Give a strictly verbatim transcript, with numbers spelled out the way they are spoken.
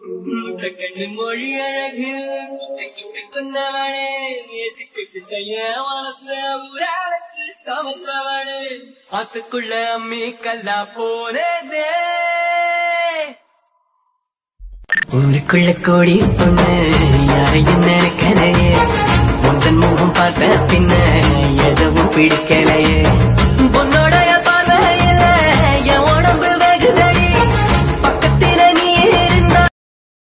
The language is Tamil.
கண்ணு மொழி அழகு கொண்டவனே ஏசிக்கிட்டு செய்ய மனச உராளுக்கு சமத்தவனே ஆத்துக்குள்ள அம்மி கல்லா போனதே ஊருக்குள்ள கோடி பொண்ணு யாரையும் நினைக்கலையே உந்தன் முகம் பார்த்த பின்ன எதுவும் பிடிக்கலையே